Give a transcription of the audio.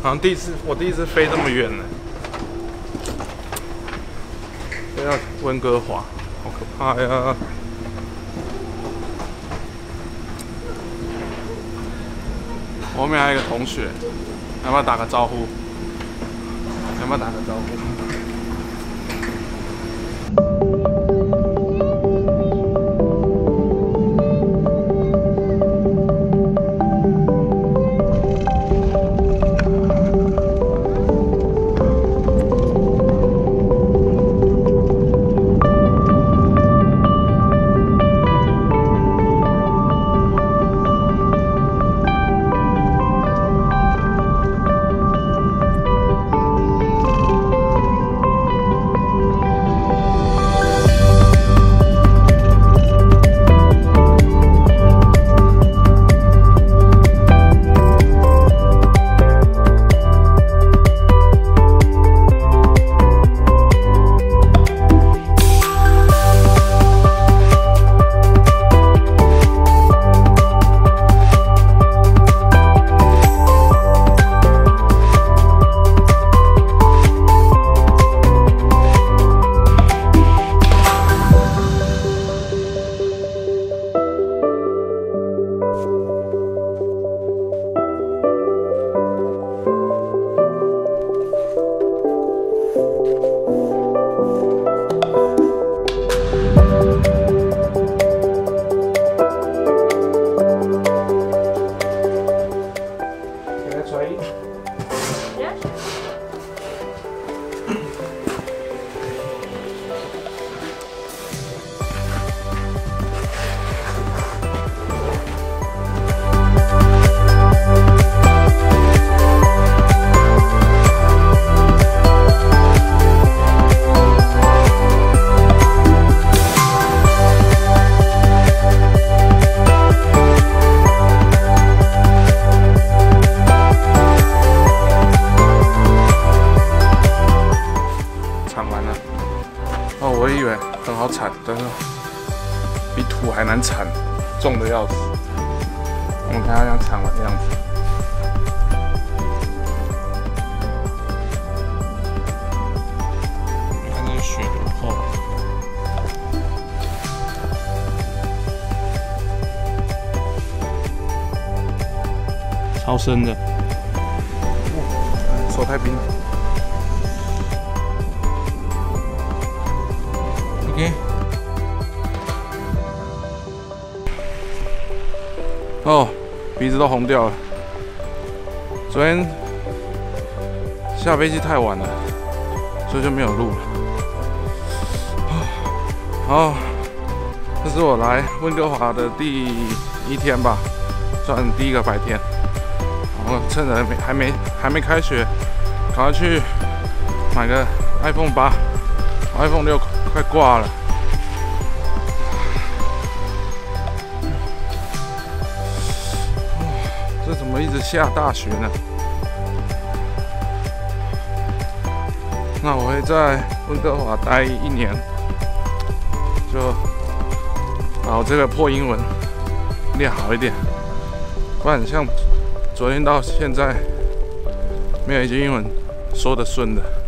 好像我第一次飞这么远呢，飞到温哥华，好可怕呀！我后面还有一个同学，要不要打个招呼？要不要打个招呼？我以为很好铲，但是比土还难铲，重的要死。我们看它这样铲完的样子。你看这个雪多厚，超深的，手太冰。 哦，鼻子都红掉了。昨天下飞机太晚了，所以就没有录了。好，这是我来温哥华的第1天吧，算第一个白天。我趁着还没开学，赶快去买个 iPhone 8 ，iPhone 6快挂了。 这怎么一直下大雪呢？那我会在温哥华待1年，就把我这个破英文练好一点，不然像昨天到现在，没有一句英文说得顺的。